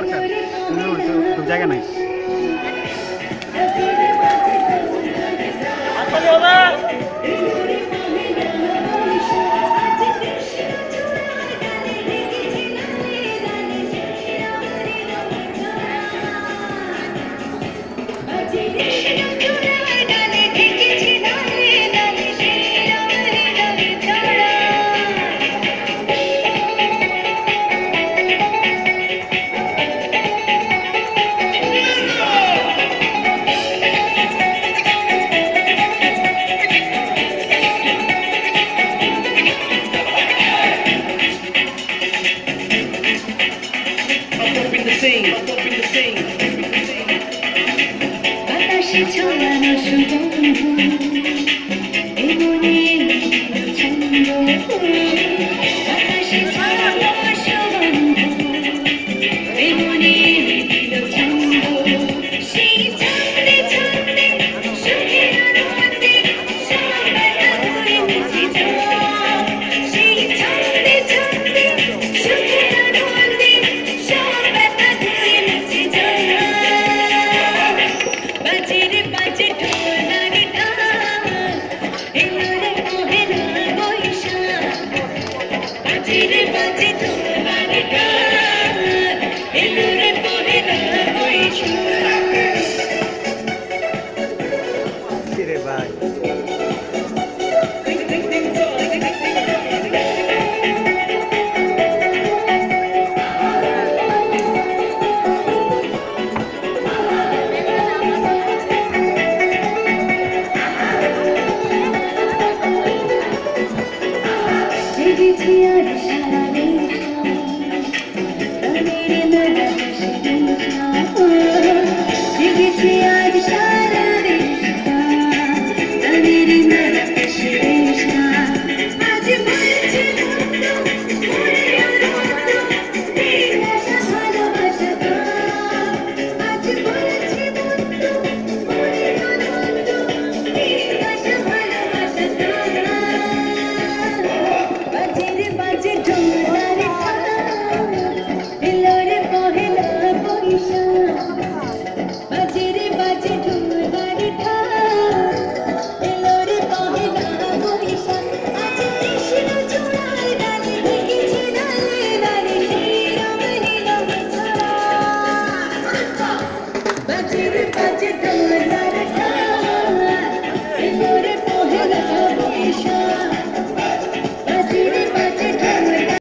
দরকার তো জায়গা নাই। বাতাসে ছড়ানো সুগন্ধ এমনি ছন্দ বাতাসে ছড়ানো সুগন্ধ এমনি ছন্দ সেই ছন্দে ছন্দে সুখের আনন্দে সবাই ঘুরে মিশে যাওয়া সেই ছন্দে ছন্দে সুখের আনন্দে সবাই ঘুরে মিশে যাওয়া বাজে রে বাজে ঢোলারে ঢাল এলোরে পহেলা বৈশাখ বাজে রে বাজে ঢোলারে ঢাল এলোরে পহেলা বৈশাখ রে ভাই জেগেছি আর সারা জেগেছি আজ সারা তাদের মেলা শেষটা আজ বলছে মনে আনন্দ দিলাসা ভালোবাসা আজ বলছে বন্ধু মনে আনন্দ দিলাসা ভালোবাসা বাজে রে বাজে ঢোলারে এলোরে পহেলা বৈশাখ বাজে রে বাজে ঢোলারে এলোরে পহেলা বৈশাখ আজ কৃষ্ণ চূড়ায় ডালে ভেঙেছে ডালে ডালে শ্রীরাম নীলম ছড়া বাজে রে বাজে